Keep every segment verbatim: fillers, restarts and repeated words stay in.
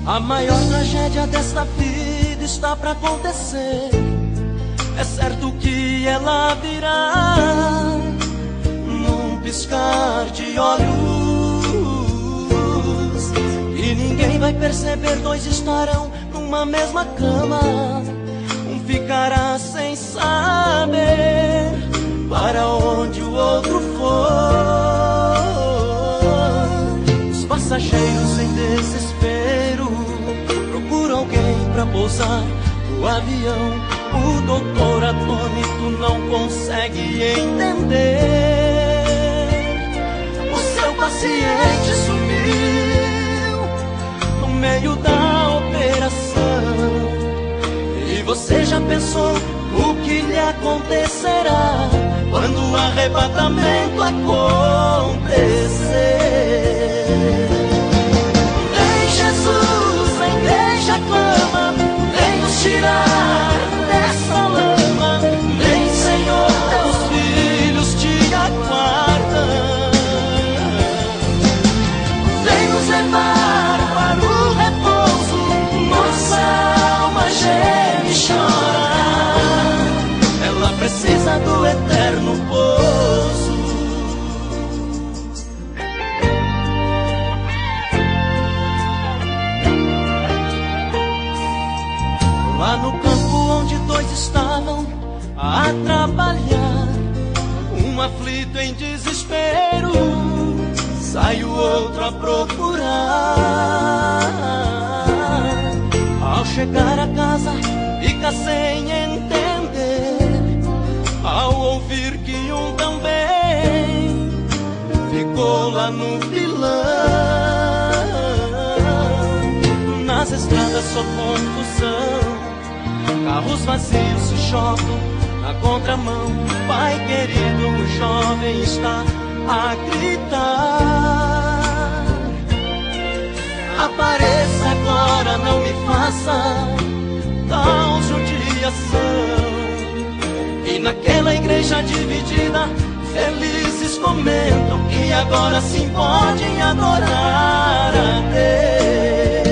A maior tragédia desta vida está pra acontecer. É certo que ela virá num piscar de olhos, e ninguém vai perceber. Dois estarão numa mesma cama, um ficará sem saber para onde o outro for. Os passageiros em desespero procuram alguém pra pousar o avião. O doutor atônito não consegue entender. O seu paciente sumiu no meio da operação, e você já pensou o que lhe acontecerá quando o arrebatamento acontecer? Vem Jesus, a igreja clama, vem nos tirar dessa lama. Vem Senhor, teus filhos te aguardam. Vem nos levar para o repouso, nossa alma geme e chora. Ela precisa do eterno pouso. Lá no campo onde dois estavam a trabalhar, um aflito em desespero, sai o outro a procurar. Ao chegar a casa fica sem entender, ao ouvir que um também ficou lá no vilão. Nas estradas só confusão, carros vazios se chocam na contramão. Pai querido, o jovem está a gritar: apareça agora, não me faça tal judiação. E naquela igreja dividida, felizes comentam que agora sim podem adorar a Deus.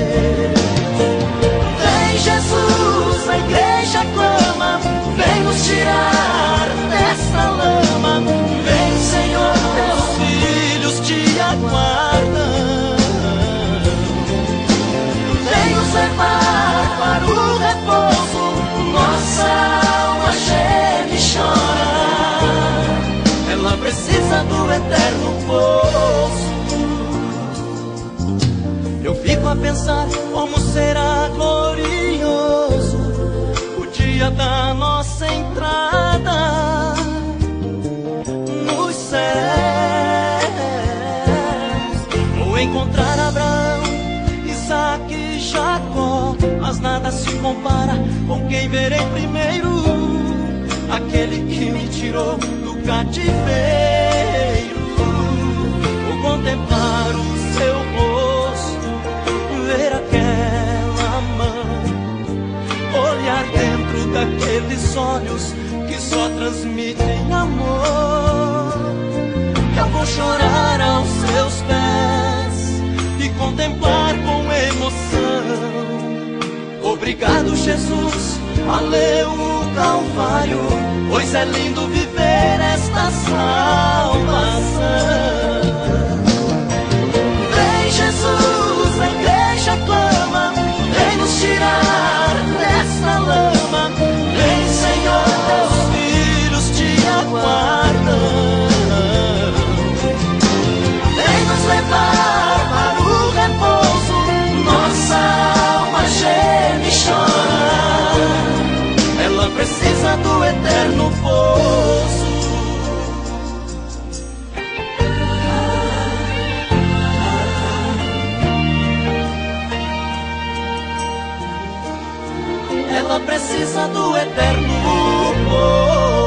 Vem Jesus, a igreja clama, vem nos tirar dessa lama. Vem Senhor, teus filhos te aguardam. Vem nos levar para o repouso, nossa alma geme e chora. Ela precisa do eterno pouso. Eu fico a pensar como será glorioso o dia da nossa entrada nos céus. Vou encontrar Abraão, Isaac e Jacó, mas nada se compara com quem verei primeiro, aquele que me tirou do cativeiro. Vou contemplar o seu rosto, ver aquela mão, olhar dentro daqueles olhos que só transmitem amor. Eu vou chorar aos seus pés e contemplar com emoção. Obrigado Jesus, valeu o Calvário, pois é lindo viver esta salvação. Vem Jesus, a igreja clama, vem nos tirar dessa lama. Vem Senhor, teus filhos te aguardam. Vem nos levar para o repouso, nossa alma geme e chora. Ela precisa do eterno pouso. Ela precisa do eterno pouso.